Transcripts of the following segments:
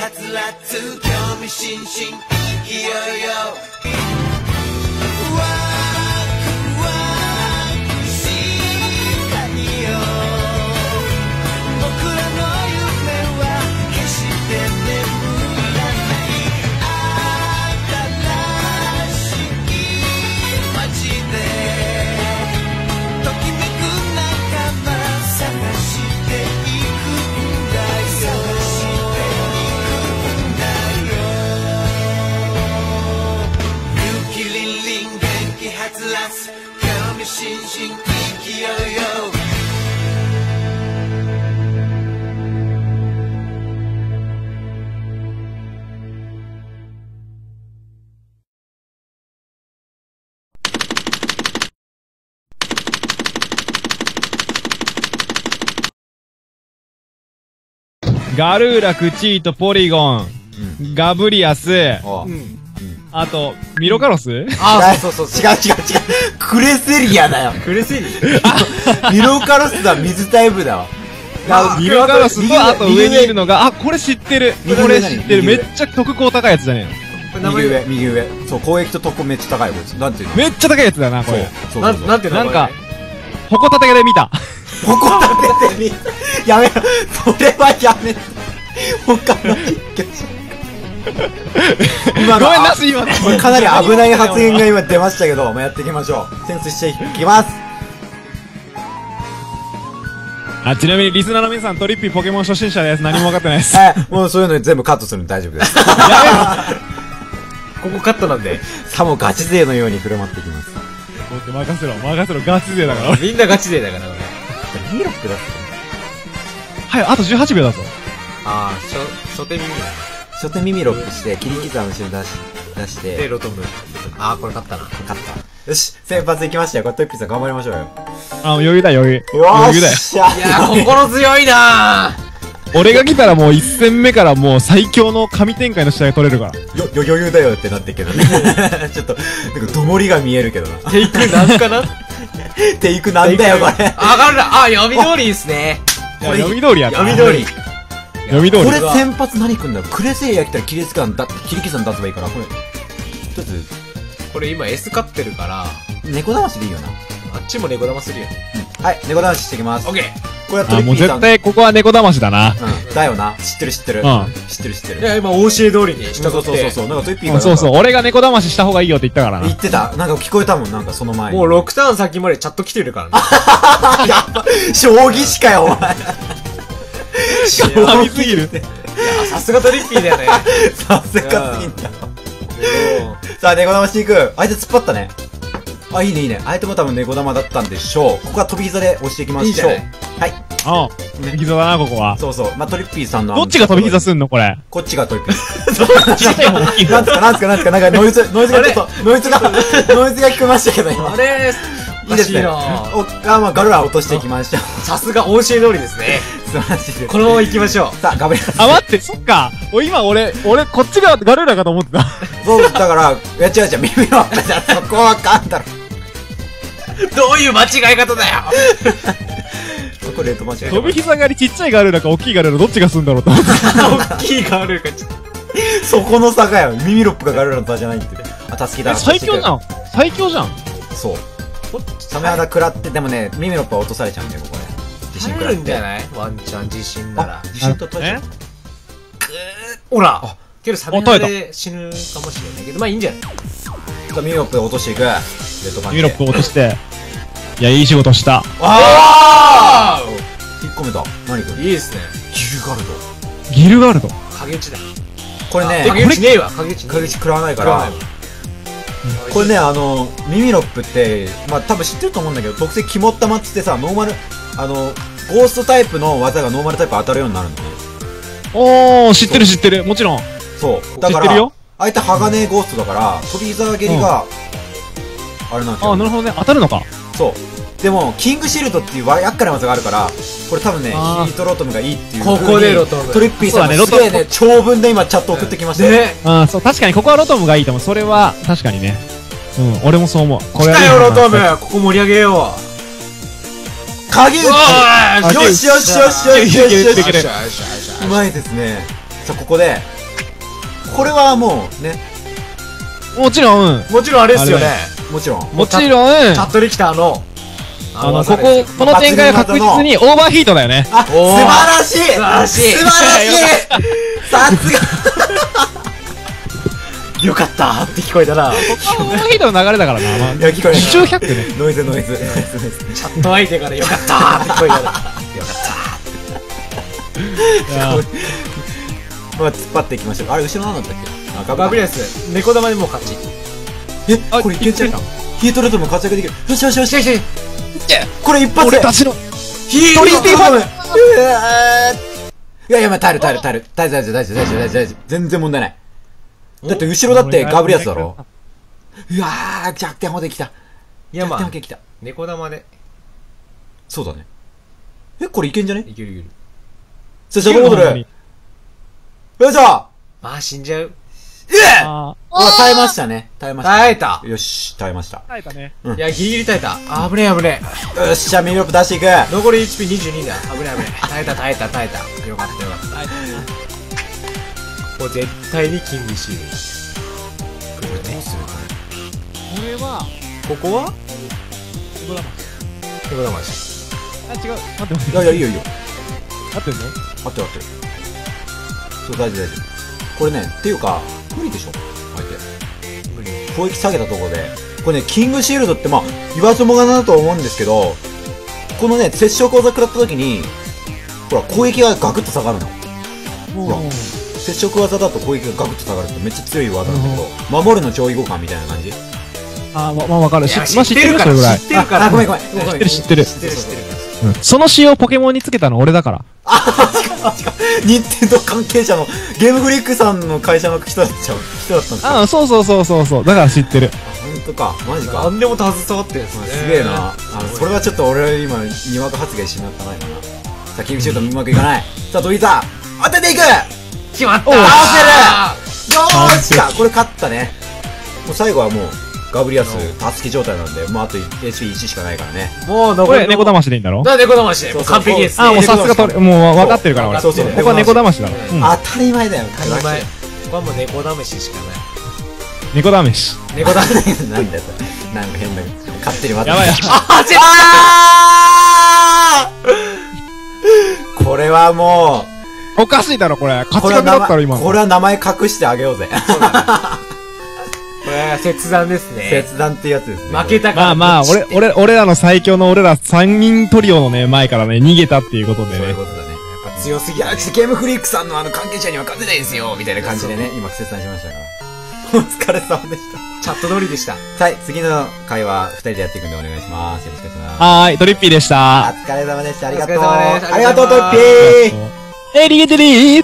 はつらつ興味津々いよいよワクワクしたいよ僕らの夢は決して眠らない新しい街でときめく仲間探していくんだよ探していくんだよ勇気りんりん元気はつらつ興味津々勢いよガルーラ、クチート、ポリゴン、ガブリアス、あと、ミロカロスそうそうそう。違う。クレセリアだよ。クレセリアミロカロスだ、水タイプだわ。 ミロカロスと、あと上にいるのが、これ知ってる。これ知ってる。めっちゃ特攻高いやつじゃねえの。右上。そう、攻撃と特攻めっちゃ高いこいつ。なんていうの？ めっちゃ高いやつだな、これ。 そう。 なんていうの？なんか、矛立てで見た。 矛立てで見た。やめろ。それはやめろ。他の実況者。 ごめんなさい、今これかなり危ない発言が今出ましたけど、やっていきましょう。センスしていきます。 ちなみにリスナーの皆さん、トリッピーポケモン初心者です。何も分かってないです。 もうそういうの全部カットするの大丈夫です。 ここカットなんで。 さもガチ勢のように振る舞っていきます。 任せろ、ガチ勢だから。 みんなガチ勢だから、これ。 ミロックだっはい、あと18秒だぞ。 初手耳だ。 初手耳ロックして、切り刻む後ろ出して。 で、ロトム。これ勝ったな。 勝った。よし、先発いきましたよ。これトッピーさん頑張りましょうよ。 余裕だよ。余裕だよ。 いや心強いな俺が来たらもう1戦目からもう最強の神展開の試合取れるから。 余裕だよってなってるけどね。ちょっと、なんか、どもりが見えるけどな。 テイクなんかなテイクなんだよ、これ。 読み通りですね。 読み通りやった。 読み通り。 これ先発何組んだろう？クレセリア来たら切り刻ん出せばいいから、これ。一つ。 これ今 S 勝ってるから。 猫騙しでいいよな。 あっちも猫騙するよ。 はい、猫騙ししてきます。 オッケー。 これはトリッピーさん。 もう絶対ここは猫騙しだな。 だよな。知ってる。知ってる。 いや、今、教え通りにしたそう。なんかトリッピーが。 そう、俺が猫騙しした方がいいよって言ったからな。 言ってた。なんか聞こえたもん、なんかその前に。 もう6ターン先までチャット来てるからね。 やっぱ、将棋しかよ、お前。 将棋すぎる。 さすがトリッピーだよね。 さすがすぎんだ。さあ、猫玉していく。相手突っ張ったね。いいね。相手も多分猫玉だったんでしょう。ここは飛び膝で押していきましょう。はい。 飛び膝だな、ここは。 そう。トリッピーさんの。 どっちが飛び膝すんのこれ。 こっちがトリッピー。 小さい方大きい方。 なんすか、なんかノイズが聞こえましたけど、今。 あれいいですね。ガルラ落としていきましょう。 さすが教え通りですね。 素晴らしいです。 このまま行きましょう。 さあ、ガブリラス。 待って、そっか。今俺、こっちがガルーラかと思ってた。 そう、だから、違う、耳の赤じゃ、そこはかんだろ。 どういう間違い方だよ。 これレート間違い。 飛び膝狩りちっちゃいガルーラか大きいガルーラどっちがすんだろうと思って。 大きいガルーかそこの差がよ。耳ロップがガルーラの差じゃないって。助けだ。 最強じゃん。 そう。サメ肌食らってでもね、耳のっぱ落とされちゃうんだよ、ここね。 自信食らってんじゃない？ワンチャン自信なら。 自信と取れちゃう。 ほらけどサメ肌で死ぬかもしれないけど、まあいいんじゃない？ 耳のっぱ落としていく。 耳のっぱ落として。いや、いい仕事した。 引っ込めた。何これ？ いいですね。 ギルガルド。 影地だ。 これね、 影地ねえわ。影地食らわないから。これね、耳ロップって、まあ多分知ってると思うんだけど、特性肝っ玉っつってさ、ノーマル、ゴーストタイプの技がノーマルタイプ当たるようになるのね。 知ってる。もちろん。 そう。だから、相手鋼ゴーストだから、飛び膝蹴りが、あれなんですよ。 なるほどね。当たるのか。 そう。でも、キングシールドっていう厄介な技があるから、これ多分ね、ヒートロトムがいいっていう。 ここでロトム。 トリッピーさんもすげえね、長文で今チャット送ってきましたね。そう、確かにここはロトムがいいと思う。それは、確かにね。俺もそう思う。 来たよ、ロトム。ここ盛り上げよう。影打ちよし。うまいですね。 さあ、ここで、これはもうね、 もちろん、 もちろんあれですよね。 もちろん。 もちろん、 チャットできたここの展開は確実にオーバーヒートだよね。 あ、素おー晴らしい素晴らしい素晴らしいさすがよかったーって聞こえたな。 オーバーヒートの流れだからな。まあ、 いや、聞こえない。 受注100ね。 ノイズ、ノイズ。 チャット相手からよかったーって聞こえたな。よかっいやまあ、突っ張っていきましょう。あれ、後ろ何だったっけあ、 た。バブリアス、猫玉でもう勝ち。 え、これいけちゃうかヒートレッドも活躍できる。よしよしよしよし。 いけこれ一発で俺たちの、 ヒートトリスティファンいやいや、まあ、耐える。大丈夫。全然問題ない。だって後ろだってガブリアスだろ。うわー、弱点まで来た。 いやまあ弱点まで来た。 猫玉でそうだね。え、これいけんじゃねいけるいける。 さあ、シャドウボトル。よいしょあー死んじゃう。 あ耐えましたね。耐えました。 耐えた。 よし、耐えました。 耐えたね。 いやギリギリ耐えた。あ危ねえ危ねよっしゃ、ミリオップ出していく。 え。残り HP22 だ。危ねえ危ねえ。耐えた。よかったよかった。もう絶対にキングシール。来るね。 これは、 ここはここだ猫玉し。 あ、違う。待って待って。 いやいや、いいよいいよ。 合ってんの合ってる合ってる。そう、大丈夫。これね、っていうか、無理でしょ相手。 無理。 攻撃下げたところで。これね、キングシールドってまあ、言わずもがなだと思うんですけど、このね、接触技食らった時に、ほら、攻撃がガクッと下がるの。ほら、接触技だと攻撃がガクッと下がるってめっちゃ強い技なんだけど、守るの上位互換みたいな感じ。 あ、まあわかる。まあ知ってるかそれぐらい。 知ってるから。 あ、ごめん。 知ってる知ってる。 知ってる。 うんその仕様ポケモンにつけたの俺だから。 任天堂関係者の、ゲームフリックさんの会社の人だったんですか？ あ、そう。だから知ってる。 本当か、マジか。 何でも携わってるんですね。 すげえな。それはちょっと俺今、にわか発言しまったないかな。さあ、キングシュートうまくいかない。さあ、ドイツァ当てていく決まったおう合わあせるよーしかこれ勝ったね。もう最後はもう、ガブリアス、タスキ状態なんで、もうあと HP1 しかないからね。 もうこれ猫騙しでいいんだろ？ 猫騙しで。 そうそう完璧です。 あ、もうさすがとれ、もう分かってるから俺。 そうそうここは猫騙しだろ。うん。 当たり前だよ。 当たり前。ここはもう猫試ししかない。 猫試し。 猫試し。 なんだよ、それ。なんか変な、勝手に渡やばいやばい。 あーこれはもおかしいだろこれ。 う、 勝ち確だったろ今の。 これは名前隠してあげようぜ。 これは切断ですね。 切断ってやつですね。 負けたから。 まあ、俺らの最強の俺ら3人トリオのね、前からね、逃げたっていうことでね。 そういうことだね。 やっぱ強すぎや。 ゲームフリックさんの関係者には勝てないんですよみたいな感じでね、今切断しましたから。お疲れ様でしチャット通りでした。 た。はい、次の会話2人でやっていくんでお願いします。よろしくお願いします。 はーい、トリッピーでしおた。 疲れ様でした。ありがとう。 お疲れ様ですありがとう、トッピー逃げてりー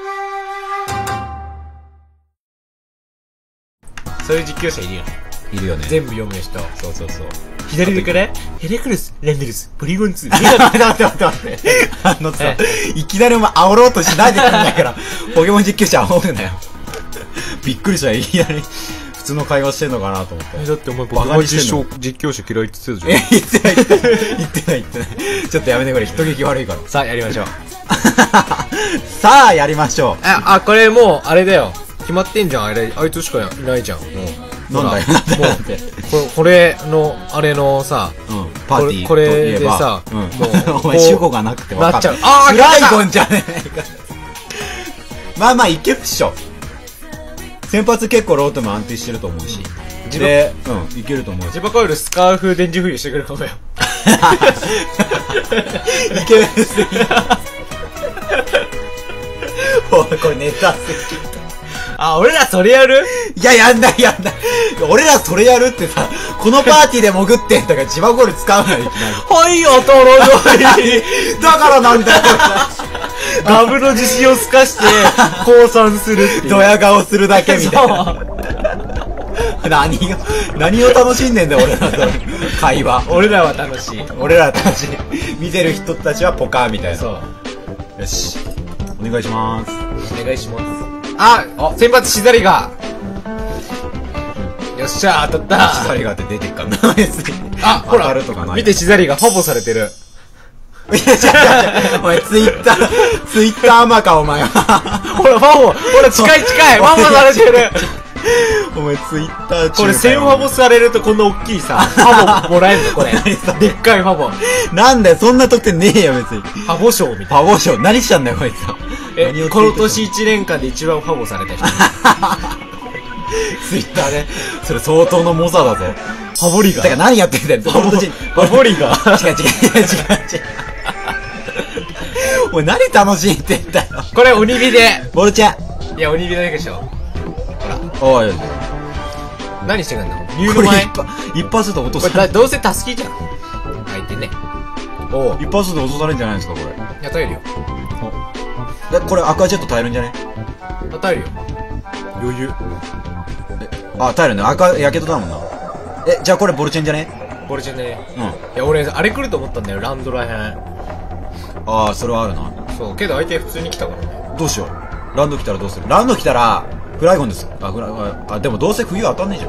そういう実況者いるよね。 いるよね。 全部読む人。 そうそうそう。 左上から、ヘレクルス、レンデルス、ポリゴン2。 待って。さ、いきなりお前煽ろうとしないでくんないから、ポケモン実況者煽るなよ。びっくりした。いきなり、普通の会話してんのかなと思って。 だってお前バカにしてんの実況者嫌いって言ってたじゃん。 言ってない。ちょっとやめてくれ。人聞き悪いから。 さあ、やりましょう。 さあ、やりましょあ、これもう、あれだよ。決まってんじゃん、あれ。あいつしかいないじゃん。もう。 う。なんだよ、なんだよ、なんだよ。 これの、あれのさ、 うん。パーティーこれといえばでさうん。 もうお前主語がなくて分かなっちゃうあー、フライ来たゴンじゃねえか。まあまあ、いけるっしょ。先発結構ローテも安定してると思うし。で、いけると思うし。 ジバコイルスカーフ電磁浮遊してくるかもよ。 いけるっすね。おい、これネタすぎ。 あ、俺らそれやる？ いや、やんない。俺らそれやるってさ、このパーティーで潜ってんだから、ジバゴール使うなよ、いきなり。 はい、おとろよだからなんだよ、 ガブの自信を透かして、降参するっていう。 ドヤ顔するだけみたいな。何を楽しんでんだよ、俺らの会話。 俺らは楽しい。 俺ら楽しい。見てる人たちはポカーみたいな。 そう。 よし。お願いします。 お願いします。あ、先発シザリガよっしゃ、当たった。 シザリガーって出てっかな、別に。 あ、ほら当たるとかない。 見て、シザリガファボされてる。 いや、違う。お前、ツイッターアマか、お前は。 ほら、ファボ、ほら、近い、ファボされてる。 お前ツイッター中これ1000ファボされるとこんな大きいさ、ファボもらえるのこれ。でっかいファボ。 なんだよ、そんな得点ねえよ、別に。 ファボ賞みたいパボ賞、何したんだよ、こいつ。 な。この年1年間で一番ファボされた人。 ツイッターで。それ相当の猛者だぜ。 ファボリガだから何やってんだよ、フファボリガ違う。お前何楽しんでんだよ。 これ鬼火で。 ボルちゃん。 いや、鬼火だけでしょ。 おい。 何してくんのこれ竜の前。 一発で落とこされれどうせタスキじゃん。相手ね。おう。 一発で落とされるんじゃないですか、これ。 いや、耐えるよ。 で、これアクアジェット耐えるんじゃね？ 耐えるよ。余裕。 あ、耐えるね。やけどだもんな。じゃあこれボルチェンじゃね？ ボルチェンね。 うん。 いや、俺、あれ来ると思ったんだよ、ランドらへん。 ああ、それはあるな。 そう、けど相手普通に来たからね。 どうしよう。ランド来たらどうする？ランド来たら、フライゴンです。でもどうせ冬当たんねえじゃ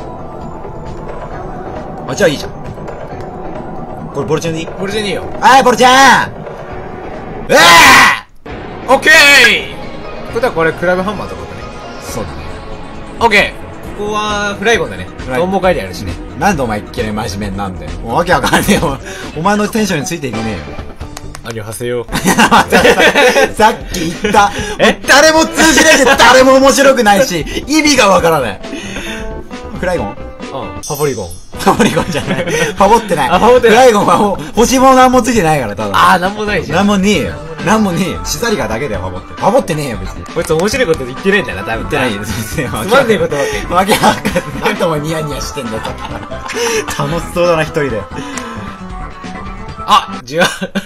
ん。じゃあいいじゃん。これボルチェンでいい？ ボルチェンいいよ。 ボルチェンオッケーことはこれクラブハンマーってことね。 そうだね。 オッケーここはフライゴンだね。 ライゴントンボ帰りあるしね。 なんでお前いきなり真面目になんだよ。もうわけわかんねえよ。お前のテンションについていけねえよ。 何をはせよう。 さっき言った。誰も通じないし、誰も面白くないし、意味がわからない。フライゴン？ うん。ファボリゴン。 ファボリゴンじゃない。ファボってない。 ファボってない。 フライゴンは星もなんもついてないから、ただ。 なんもないじゃん。 なんもねえよ。なんもねえよ。シザリガだけだよ、ファボって。ファボってねえよ、別に。 こいつ面白いこと言ってないんだな、多分。 言ってないよ、全然。 つまんねえことばっか言って。 わけわかんない。なんでお前ニヤニヤしてんだよ、さっきから。楽しそうだな、一人で。 違う。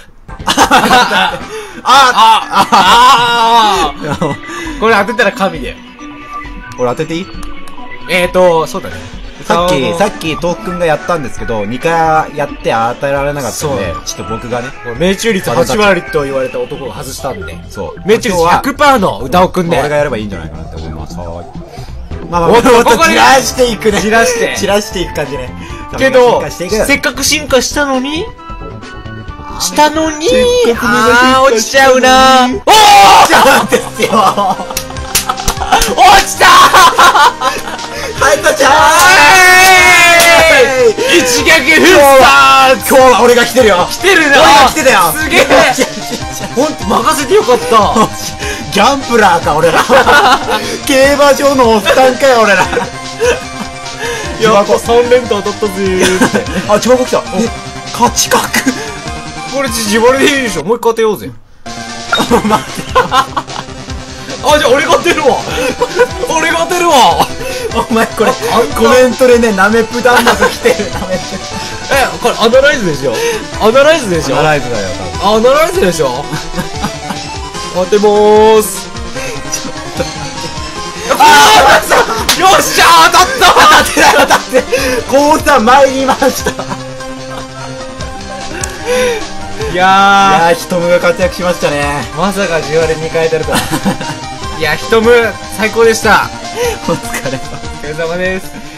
これ当てたら神だよ。 俺当てていい？ そうだね。 さっき、トークくんがやったんですけど、2回やって与えられなかったんで、ちょっと僕がね。 命中率8割と言われた男が外したんで。 そう。 命中率 100% の歌をくんで。 俺がやればいいんじゃないかなって思います。はい。 おっとここに散らしていくね。 散らしていく感じね。 けど、 せせっかく進化したのに落ちちゃうなー。 落ちちゃうんですよ。 落ちたはい、とちゃー一撃フッサー今日は俺が来てるよ。 来てるな俺が来てたよ。 すげえほんと任せてよかったギャンプラーか、俺ら。競馬場のおっさんかよ、俺ら。 やっぱ3連単当たったぜーって。 千葉子来た。勝ち確。 これ自腹でいいでしょ。もう一回当てようぜ。 待って。 じゃあ俺が当てるわ俺が当てるわお前これ、コメントでね、ナメプ弾幕来てる、ナメプ。 これアナライズでしょアナライズでしょアナライズだよ、 アナライズでしょ当てーすよっしゃー当たった当たって降参参りましたいやー、ヒトムが活躍しましたね。 まさか10割2回当たるとはいや、ヒトム最高でしたお疲れ様。 お疲れ様です。